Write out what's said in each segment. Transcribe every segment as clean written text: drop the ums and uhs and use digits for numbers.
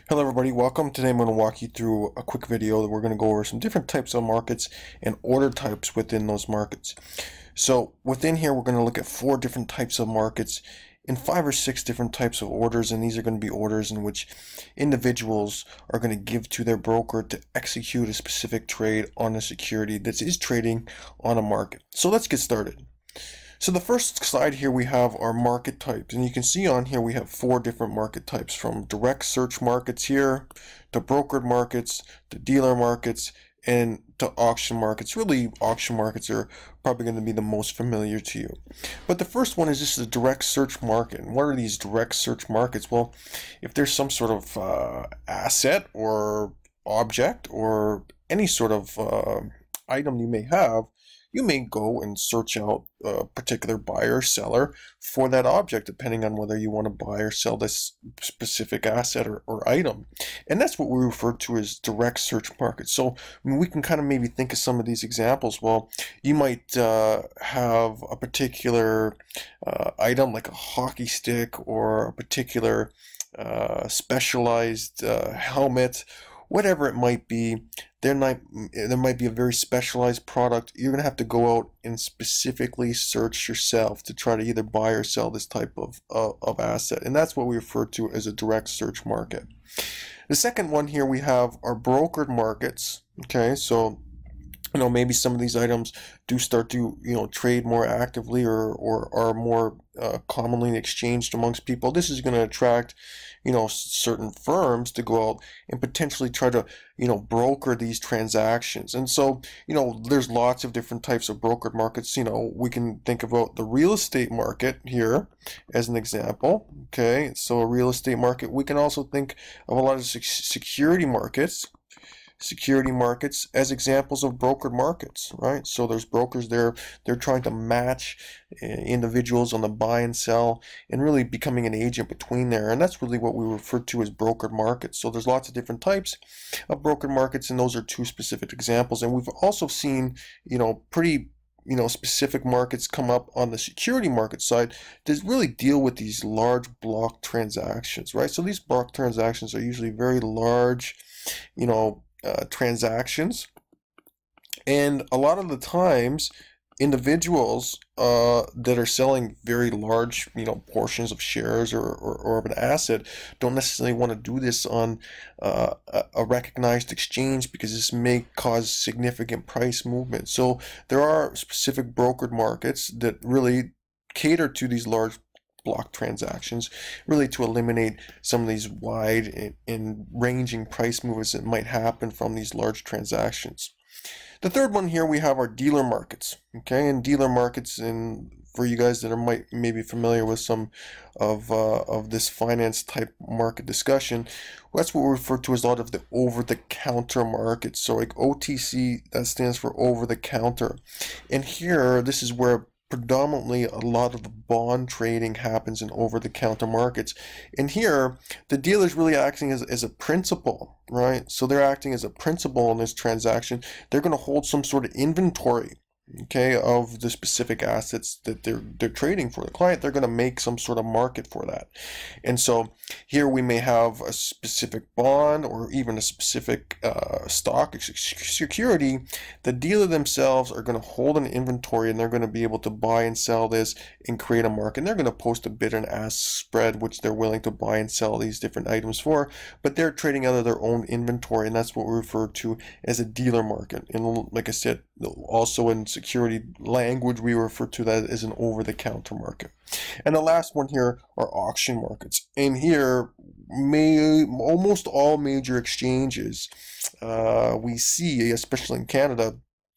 Hello everybody, welcome. Today I'm going to walk you through a quick video that we're going to go over some different types of markets and order types within those markets. So within here we're going to look at 4 different types of markets and 5 or 6 different types of orders, and these are going to be orders in which individuals are going to give to their broker to execute a specific trade on a security that is trading on a market. So let's get started. So the first slide here we have our market types, and you can see on here we have 4 different market types, from direct search markets here to brokered markets to dealer markets and to auction markets. Really, auction markets are probably going to be the most familiar to you. But the first one is just a direct search market. And what are these direct search markets? Well, if there's some sort of asset or object or any sort of item you may have, you may go and search out a particular buyer or seller for that object, depending on whether you want to buy or sell this specific asset or item. And that's what we refer to as direct search markets. So we can kind of maybe think of some of these examples. Well, you might have a particular item like a hockey stick or a particular specialized helmet, whatever it might be. There might be a very specialized product. You're going to have to go out and specifically search yourself to try to either buy or sell this type of asset. And that's what we refer to as a direct search market. The second one here we have our brokered markets. Okay, so maybe some of these items do start to trade more actively or are more commonly exchanged amongst people. This is going to attract certain firms to go out and potentially try to broker these transactions. And so there's lots of different types of brokered markets. We can think about the real estate market here as an example. Okay, so a real estate market. We can also think of a lot of security markets as examples of brokered markets, right? So there's brokers there, they're trying to match individuals on the buy and sell and really becoming an agent between there. And that's really what we refer to as brokered markets. So there's lots of different types of brokered markets, and those are 2 specific examples. And we've also seen, pretty specific markets come up on the security market side to really deal with these large block transactions, right? So these block transactions are usually very large, transactions, and a lot of the times individuals that are selling very large portions of shares or of an asset don't necessarily want to do this on a recognized exchange, because this may cause significant price movement. So there are specific brokered markets that really cater to these large block transactions, really to eliminate some of these wide and ranging price movements that might happen from these large transactions. The third one here we have our dealer markets. Okay, and dealer markets, and for you guys that are maybe familiar with some of this finance type market discussion, that's what we refer to as a lot of the over-the-counter markets. So like OTC, that stands for over-the-counter. And here, this is where predominantly a lot of the bond trading happens in over-the-counter markets. And here, the dealer is really acting as a principal, right? So they're acting as a principal in this transaction. They're going to hold some sort of inventory, okay, of the specific assets that they're trading for the client. They're going to make some sort of market for that. And so here we may have a specific bond or even a specific stock security. The dealer themselves are going to hold an inventory, and they're going to be able to buy and sell this and create a market. And they're going to post a bid and ask spread, which they're willing to buy and sell these different items for, but they're trading out of their own inventory, and that's what we refer to as a dealer market. And like I said, also in security language, we refer to that as an over-the-counter market. And the last one here are auction markets. And here, almost all major exchanges we see, especially in Canada,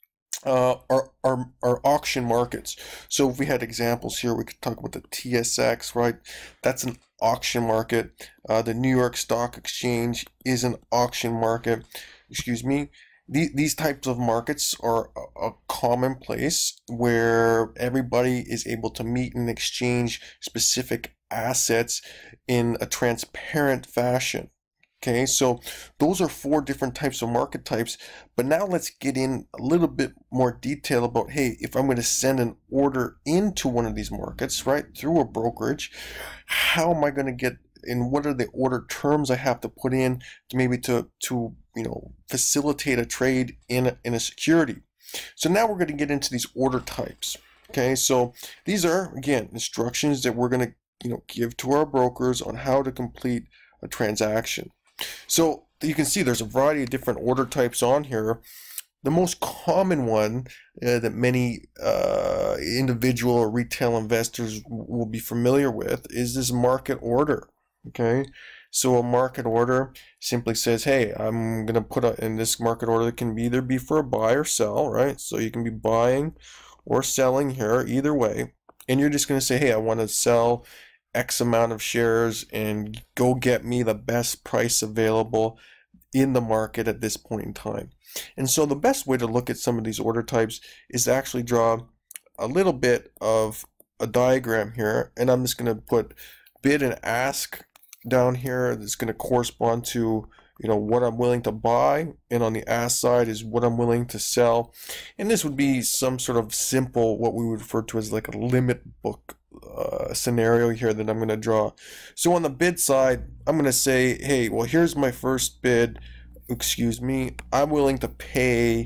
are auction markets. So if we had examples here, we could talk about the TSX, right? That's an auction market. The New York Stock Exchange is an auction market. Excuse me. These types of markets are a common place where everybody is able to meet and exchange specific assets in a transparent fashion. Okay, so those are 4 different types of market types. But now let's get in a little bit more detail about, hey, if I'm going to send an order into one of these markets, right, through a brokerage, how am I going to get and what are the order terms I have to put in to maybe to facilitate a trade in a security. So now we're going to get into these order types. Okay, so these are, again, instructions that we're going to give to our brokers on how to complete a transaction. So you can see there's a variety of different order types on here. The most common one that many individual or retail investors will be familiar with is this market order. Okay, so a market order simply says, hey, I'm going to put in this market order that can either be for a buy or sell, right? So you can be buying or selling here either way, and you're just going to say, hey, I want to sell X amount of shares and go get me the best price available in the market at this point in time. And so the best way to look at some of these order types is to actually draw a little bit of a diagram here, and I'm just going to put bid and ask down here. That's going to correspond to what I'm willing to buy, and on the ask side is what I'm willing to sell. And this would be some sort of simple, what we would refer to as like a limit book scenario here that I'm going to draw. So on the bid side, I'm going to say, hey, well, here's my first bid. Excuse me, I'm willing to pay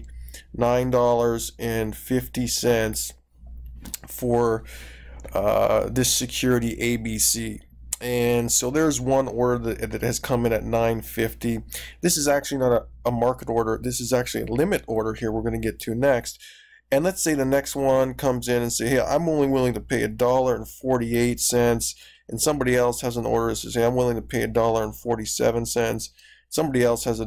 $9.50 for this security ABC. And so there's one order that has come in at $9.50. This is actually not a market order. This is actually a limit order here we're going to get to next. And let's say the next one comes in and say, hey, I'm only willing to pay $1.48. And somebody else has an order that says, hey, I'm willing to pay $1.47. Somebody else has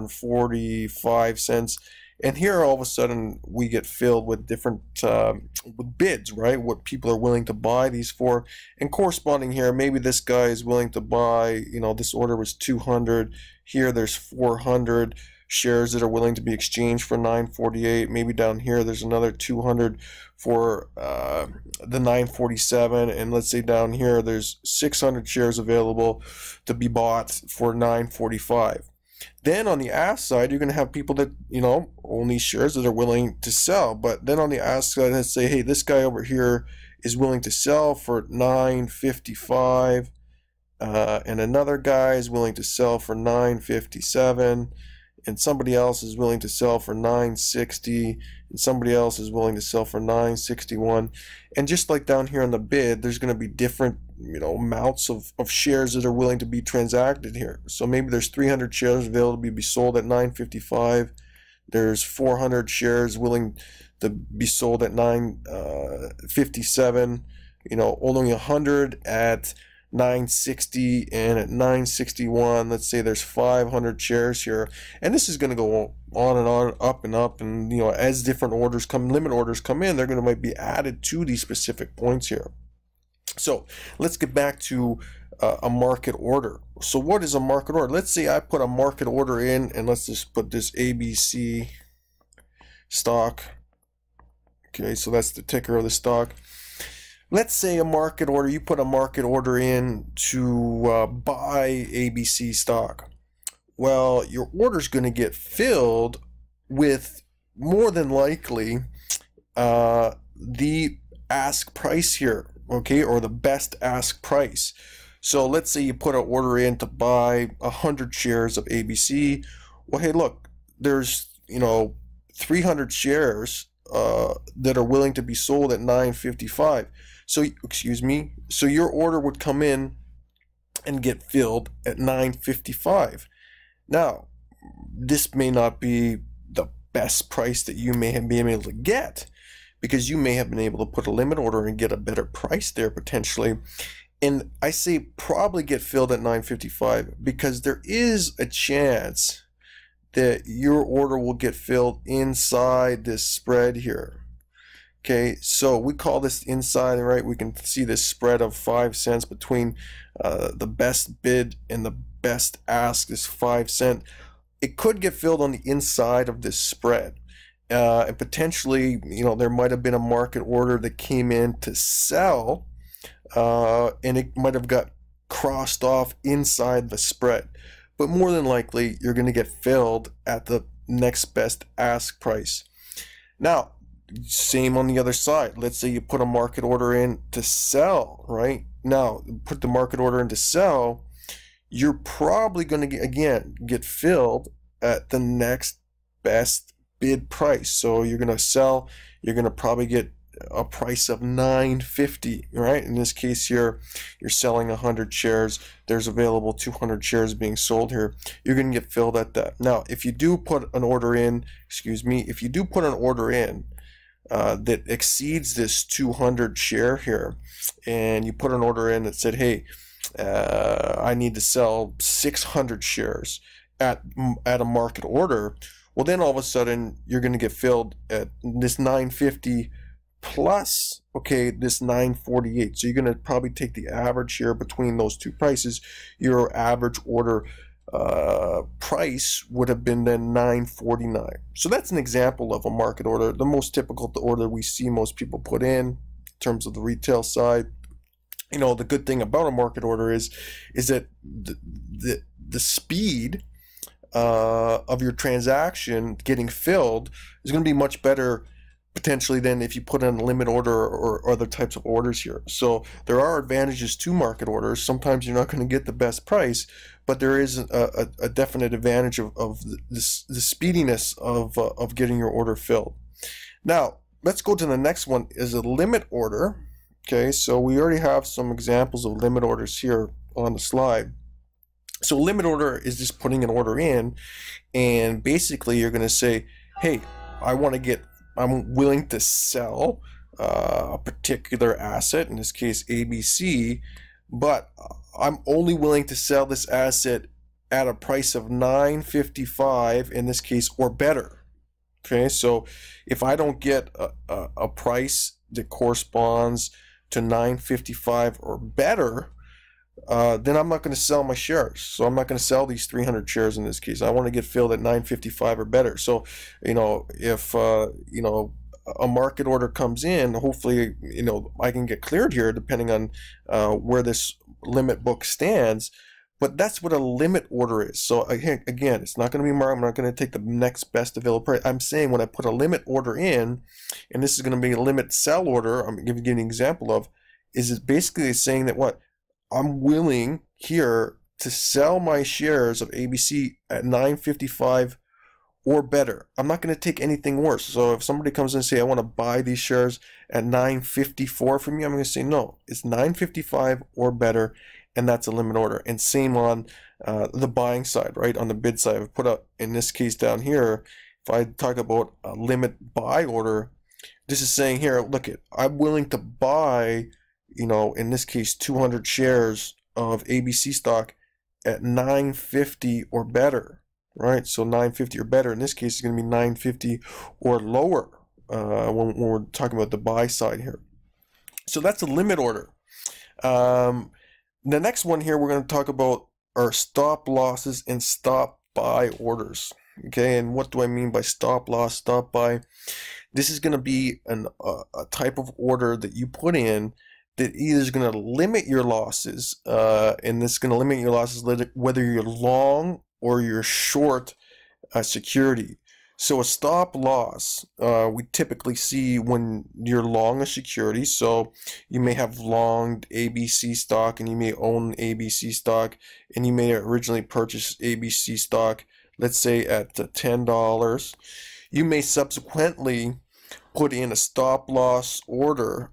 $1.45. And here all of a sudden we get filled with different with bids, right? What people are willing to buy these for. And corresponding here, maybe this guy is willing to buy, this order was 200. Here there's 400 shares that are willing to be exchanged for $9.48. Maybe down here there's another 200 for the $9.47. And let's say down here there's 600 shares available to be bought for $9.45. Then on the ask side, you're going to have people that, only shares that are willing to sell. But then on the ask side, let's say, hey, this guy over here is willing to sell for $9.55. And another guy is willing to sell for $9.57. And somebody else is willing to sell for $9.60. And somebody else is willing to sell for $9.61. And just like down here on the bid, there's going to be different amounts of shares that are willing to be transacted here. So maybe there's 300 shares available to be sold at $9.55. There's 400 shares willing to be sold at $9.57. Only 100 at $9.60, and at $9.61, let's say there's 500 shares here. And this is going to go on and on, up and up. And as different orders limit orders come in, they're going to might be added to these specific points here. So let's get back to a market order. So what is a market order? Let's say I put a market order in, and let's just put this ABC stock. Okay, so that's the ticker of the stock. Let's say a market order, you put a market order in to buy ABC stock. Well, your order is going to get filled with more than likely the ask price here. Okay, or the best ask price. So let's say you put an order in to buy 100 shares of ABC. Well, hey, look, there's 300 shares that are willing to be sold at $9.55. So excuse me. So your order would come in and get filled at $9.55. Now, this may not be the best price that you may have been able to get, because you may have been able to put a limit order and get a better price there potentially. And I say probably get filled at $9.55 because there is a chance that your order will get filled inside this spread here. Okay, so we call this inside, right? We can see this spread of 5 cents between the best bid and the best ask is 5 cents. It could get filled on the inside of this spread. And potentially, there might have been a market order that came in to sell, and it might have got crossed off inside the spread. But more than likely, you're going to get filled at the next best ask price. Now, same on the other side. Let's say you put a market order in to sell, right? Now, put the market order in to sell. you're probably going to again get filled at the next best bid price. So you're going to sell, you're going to probably get a price of $9.50, right? In this case here, you're selling 100 shares. There's available 200 shares being sold here. You're going to get filled at that. Now, if you do put an order in, if you do put an order in that exceeds this 200 share here, and you put an order in that said, hey, I need to sell 600 shares at a market order, well, then all of a sudden you're going to get filled at this $9.50 plus, okay, this $9.48. So you're going to probably take the average here between those two prices. Your average order price would have been then $9.49. So that's an example of a market order, the most typical order we see most people put in terms of the retail side. You know, the good thing about a market order is that the speed of your transaction getting filled is going to be much better potentially than if you put in a limit order or other types of orders here. So there are advantages to market orders. Sometimes you're not going to get the best price, but there is a definite advantage of the speediness of getting your order filled. Now, let's go to the next one, is a limit order. Okay, so we already have some examples of limit orders here on the slide. So limit order is just putting an order in, and basically you're going to say, hey, I'm willing to sell a particular asset, in this case ABC, but I'm only willing to sell this asset at a price of $9.55 in this case or better. Okay, so if I don't get a price that corresponds to $9.55 or better, then I'm not going to sell my shares. So I'm not going to sell these 300 shares in this case. I want to get filled at $9.55 or better. So, you know, if, you know, a market order comes in, hopefully, you know, I can get cleared here depending on where this limit book stands. But that's what a limit order is. So again, it's not going to be marked. I'm not going to take the next best available price. I'm saying when I put a limit order in, and this is going to be a limit sell order, I'm giving you an example of, is it basically saying that what? I'm willing here to sell my shares of ABC at $9.55 or better. I'm not going to take anything worse. So if somebody comes in and say, I want to buy these shares at $9.54 from me, I'm going to say, no, it's $9.55 or better. And that's a limit order. And same on the buying side, right? On the bid side, I've put up, in this case down here, if I talk about a limit buy order, this is saying here, look, I'm willing to buy, you know, in this case, 200 shares of ABC stock at $9.50 or better, right? So $9.50 or better. In this case, it's going to be $9.50 or lower when we're talking about the buy side here. So that's a limit order. The next one here we're going to talk about are stop losses and stop buy orders. Okay, and what do I mean by stop loss, stop buy? This is going to be a type of order that you put in that either is going to limit your losses, and this is going to limit your losses whether you're long or you're short a security. So a stop loss, we typically see when you're long a security. So you may have longed ABC stock and you may own ABC stock, and you may originally purchase ABC stock, let's say at $10. You may subsequently put in a stop loss order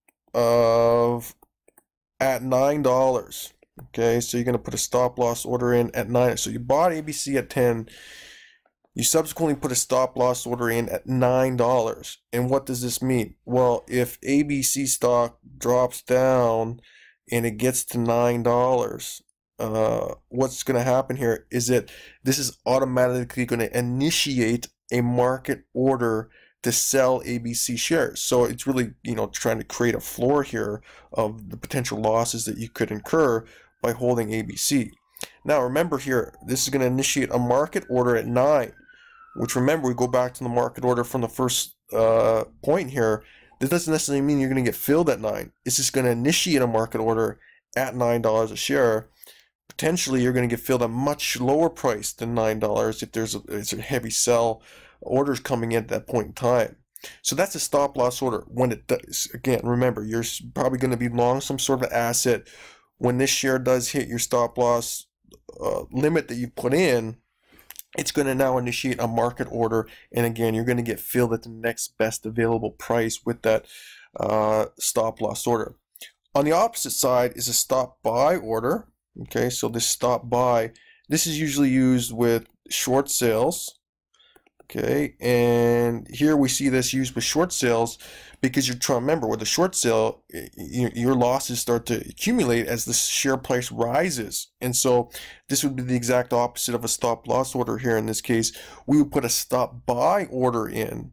of at $9. Okay, so you're going to put a stop loss order in at 9. So you bought ABC at 10. You subsequently put a stop loss order in at $9. And what does this mean? Well, if ABC stock drops down and it gets to $9, what's going to happen here is that this is automatically going to initiate a market order to sell ABC shares. So it's really, you know, trying to create a floor here of the potential losses that you could incur by holding ABC. Now remember here, this is going to initiate a market order at 9. Which, remember, we go back to the market order from the first point here. This doesn't necessarily mean you're going to get filled at 9. It's just going to initiate a market order at $9 a share. Potentially, you're going to get filled at a much lower price than $9 if there's a heavy sell orders coming in at that point in time. So that's a stop loss order. When it does, again, remember, you're probably going to be long some sort of asset. When this share does hit your stop loss limit that you put in, it's going to now initiate a market order, and again, you're going to get filled at the next best available price with that stop loss order. On the opposite side is a stop buy order. Okay, so this stop buy, this is usually used with short sales. Okay, and here we see this used with short sales because you're trying to remember with a short sale, your losses start to accumulate as the share price rises. And so this would be the exact opposite of a stop loss order here. In this case, we would put a stop buy order in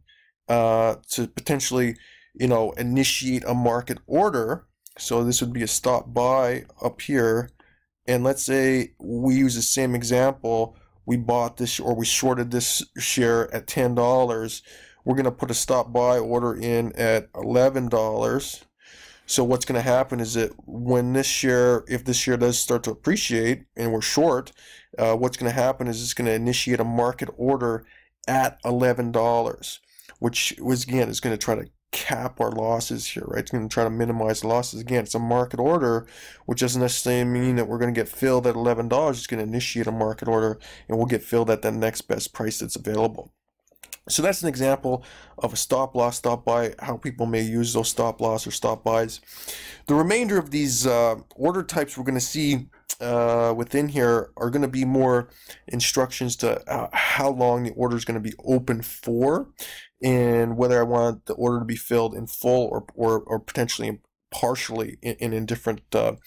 to potentially, initiate a market order. So this would be a stop buy up here. And let's say we use the same example. We bought this or we shorted this share at $10. We're going to put a stop buy order in at $11. So what's going to happen is that when this share, if this share does start to appreciate and we're short, what's going to happen is it's going to initiate a market order at $11, which was again is going to try to cap our losses here, right? It's going to try to minimize the losses. Again, it's a market order, which doesn't necessarily mean that we're going to get filled at $11. It's going to initiate a market order, and we'll get filled at the next best price that's available. So that's an example of a stop loss, stop buy, how people may use those stop loss or stop buys. The remainder of these order types we're going to see within here are going to be more instructions to how long the order is going to be open for, and whether I want the order to be filled in full or potentially partially in different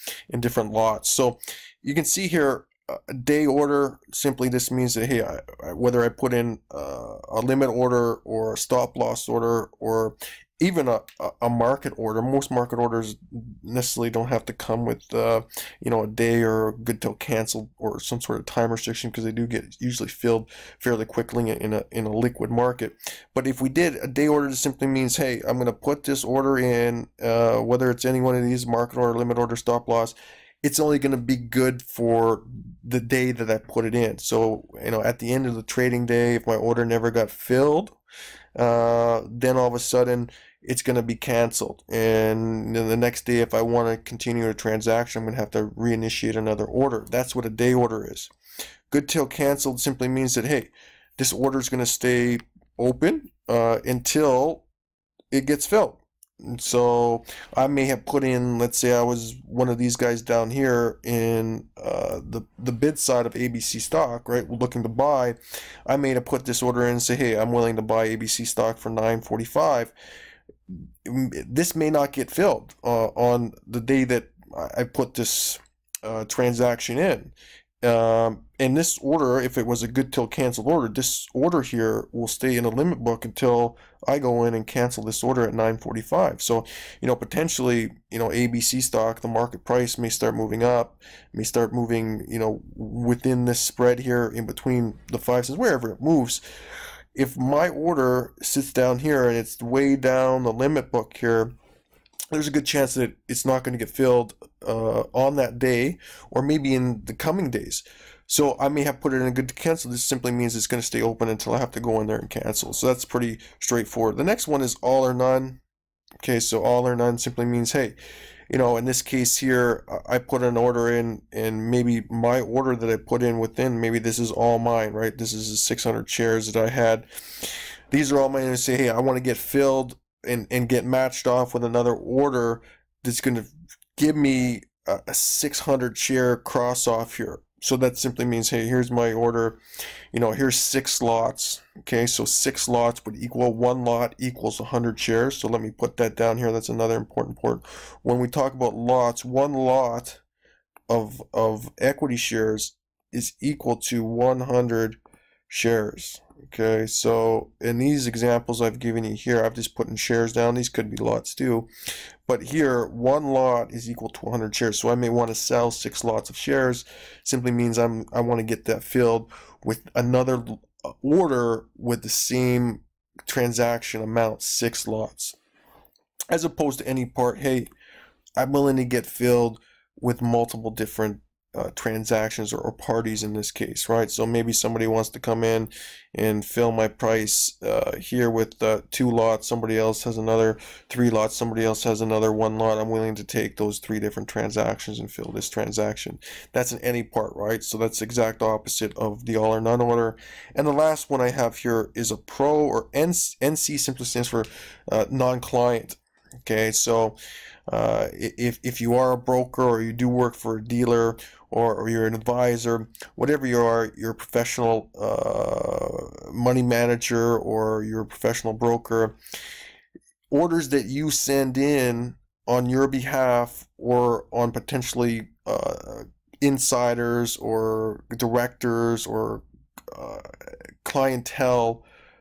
lots. So you can see here a day order. Simply this means that hey, whether I put in a limit order or a stop loss order or even a market order. Most market orders necessarily don't have to come with a day or good till canceled or some sort of time restriction, because they do get usually filled fairly quickly in a liquid market. But if we did a day order, it simply means hey, I'm going to put this order in, whether it's any one of these market order, limit order, stop loss. It's only going to be good for the day that I put it in. So at the end of the trading day, if my order never got filled, then all of a sudden it's going to be canceled, and then the next day if I want to continue a transaction, I'm going to have to reinitiate another order. That's what a day order is. Good till canceled simply means that hey, this order is going to stay open until it gets filled. And so I may have put in, let's say I was one of these guys down here in the bid side of ABC stock, right? We're looking to buy. I may have put this order in and say, hey, I'm willing to buy ABC stock for $9.45. This may not get filled on the day that I put this transaction in. And this order, if it was a good till canceled order, this order here will stay in a limit book until I go in and cancel this order at $9.45. So, potentially, ABC stock, the market price may start moving up, may start moving, within this spread here in between the 5 cents, wherever it moves. If my order sits down here and it's way down the limit book here, there's a good chance that it's not going to get filled on that day, or maybe in the coming days. So I may have put it in a good to cancel. This simply means it's going to stay open until I have to go in there and cancel. So that's pretty straightforward. The next one is all or none. Okay, so all or none simply means, hey, in this case here, I put an order in, and maybe my order that I put in within, maybe this is all mine, right? This is the 600 shares that I had. These are all mine. And say, hey, I want to get filled and get matched off with another order that's going to give me a 600 share cross off here. So that simply means, hey, here's my order, here's 6 lots. Okay, so 6 lots would equal 1 lot equals 100 shares. So let me put that down here. That's another important point. When we talk about lots, 1 lot of equity shares is equal to 100 shares. Okay, so in these examples I've given you here, I've just put in shares down. These could be lots too. But here, 1 lot is equal to 100 shares. So I may want to sell 6 lots of shares. Simply means I want to get that filled with another order with the same transaction amount, 6 lots. As opposed to any part, hey, I'm willing to get filled with multiple different transactions or parties in this case, right? So maybe somebody wants to come in and fill my price here with 2 lots, somebody else has another 3 lots, somebody else has another 1 lot. I'm willing to take those 3 different transactions and fill this transaction. That's an any part, right? So that's the exact opposite of the all or none order. And the last one I have here is a pro, or NC simply stands for non-client. Okay, so if you are a broker, or you do work for a dealer, or you're an advisor, whatever you are, you're a professional money manager, or you're a professional broker, orders that you send in on your behalf or on potentially insiders or directors or clientele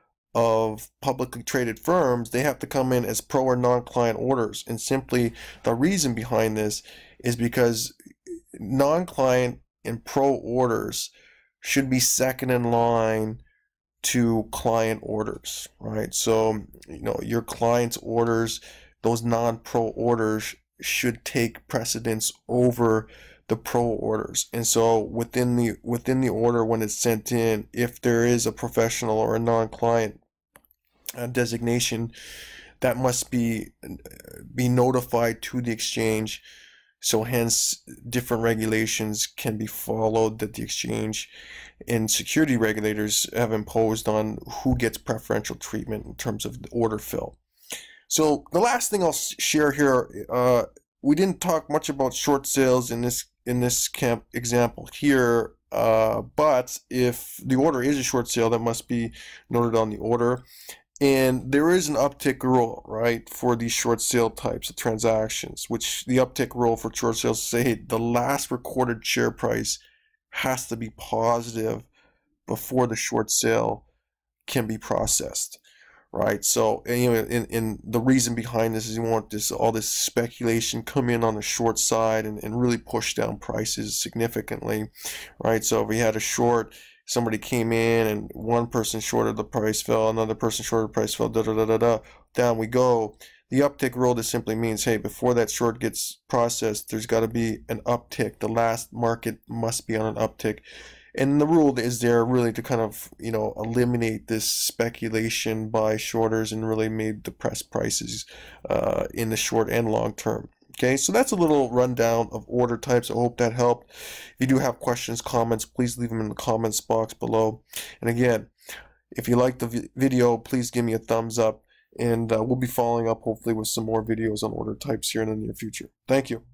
of publicly traded firms, they have to come in as pro or non-client orders. And simply the reason behind this is because non-client and pro orders should be second in line to client orders, right? So, you know, your client's orders, those non-pro orders should take precedence over the pro orders. And so within the order, when it's sent in, if there is a professional or a non-client designation, that must be notified to the exchange. So hence different regulations can be followed that the exchange and security regulators have imposed on who gets preferential treatment in terms of the order fill. So the last thing I'll share here, we didn't talk much about short sales in this example here, but if the order is a short sale, that must be noted on the order. And there is an uptick rule, right, for these short sale types of transactions, which the uptick rule for short sales say the last recorded share price has to be positive before the short sale can be processed, right? So, you know, in the reason behind this is you want all this speculation come in on the short side and really push down prices significantly, right? So if we had a short, somebody came in and one person shorted, the price fell, another person shorted, the price fell, down we go. The uptick rule just simply means, hey, before that short gets processed, there's got to be an uptick. The last market must be on an uptick. And the rule is there really to kind of, you know, eliminate this speculation by shorters and really maybe depress prices in the short and long term. Okay, so that's a little rundown of order types. I hope that helped. If you do have questions, comments, please leave them in the comments box below. And again, if you like the video, please give me a thumbs up, and we'll be following up hopefully with some more videos on order types here in the near future. Thank you.